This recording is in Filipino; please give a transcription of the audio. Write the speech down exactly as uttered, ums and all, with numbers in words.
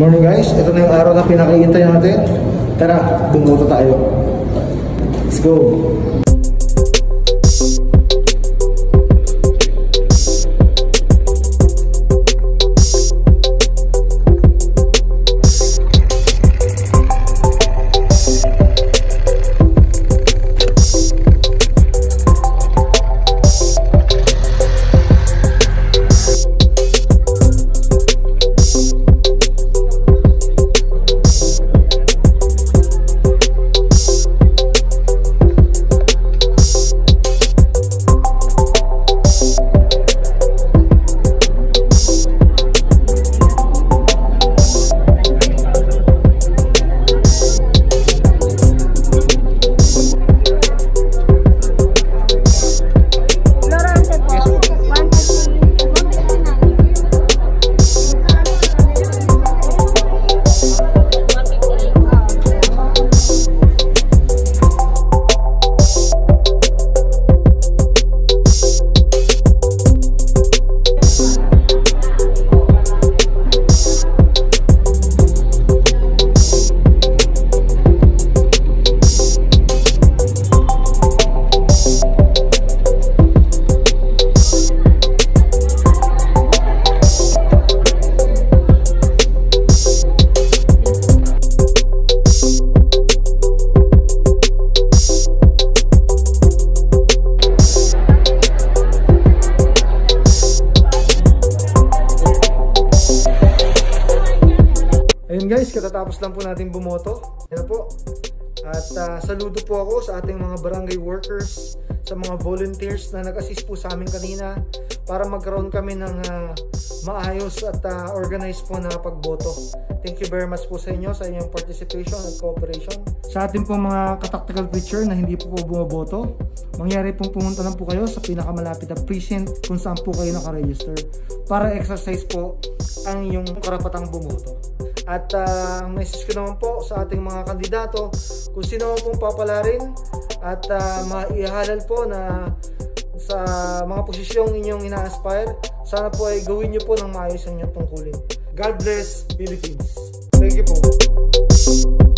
Morning guys, ito na yung araw na pinakihintay natin. Tara, bumoto tayo. Let's go! Ayun guys, katatapos lang po natin bumoto. Yan po. At uh, saludo po ako sa ating mga barangay workers, sa mga volunteers na nag-assist po sa amin kanina para magkaroon kami ng uh, maayos at uh, organized po na pagboto. Thank you very much po sa inyo, sa inyong participation at cooperation. Sa ating po mga ka-tactical preacher na hindi po po bumoboto, mangyari pong pumunta lang po kayo sa pinakamalapit na precinct kung saan po kayo nakaregister para exercise po ang inyong karapatang bumoto. At uh, message ko naman po sa ating mga kandidato kung sino pong papalarin at uh, maihalal po na sa mga posisyong inyong ina-aspire, sana po ay gawin nyo po ng maayos ang inyong tungkulin. God bless Philippines. Thank you po.